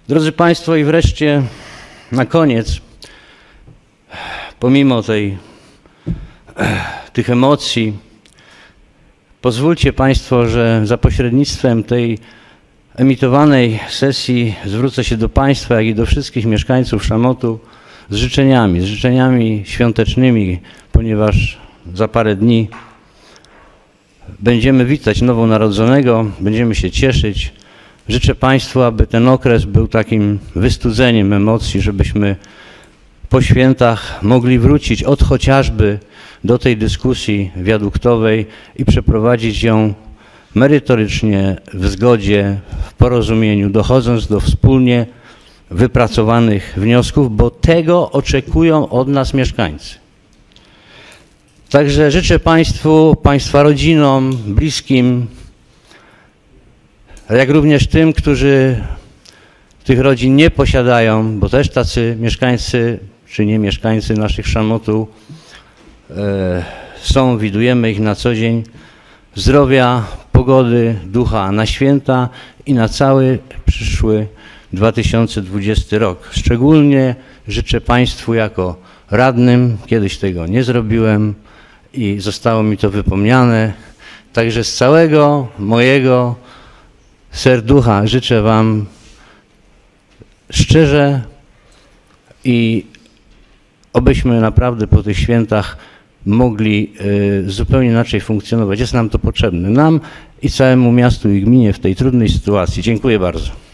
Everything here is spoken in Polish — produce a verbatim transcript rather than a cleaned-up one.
Drodzy Państwo, i wreszcie na koniec, pomimo tej, tych emocji, pozwólcie Państwo, że za pośrednictwem tej emitowanej sesji zwrócę się do Państwa, jak i do wszystkich mieszkańców Szamotu z życzeniami, z życzeniami świątecznymi, ponieważ za parę dni będziemy witać nowonarodzonego, będziemy się cieszyć. Życzę Państwu, aby ten okres był takim wystudzeniem emocji, żebyśmy po świętach mogli wrócić od chociażby do tej dyskusji wiaduktowej i przeprowadzić ją merytorycznie, w zgodzie, w porozumieniu, dochodząc do wspólnie wypracowanych wniosków, bo tego oczekują od nas mieszkańcy. Także życzę Państwu, Państwa rodzinom, bliskim, jak również tym, którzy tych rodzin nie posiadają, bo też tacy mieszkańcy, czy nie mieszkańcy naszych Szamotu e, są, widujemy ich na co dzień, zdrowia, pogody, ducha na święta i na cały przyszły dwa tysiące dwudziesty rok. Szczególnie życzę Państwu jako radnym, kiedyś tego nie zrobiłem i zostało mi to wypomniane, także z całego mojego serducha życzę Wam szczerze i obyśmy naprawdę po tych świętach mogli y, zupełnie inaczej funkcjonować. Jest nam to potrzebne, nam i całemu miastu i gminie w tej trudnej sytuacji. Dziękuję bardzo.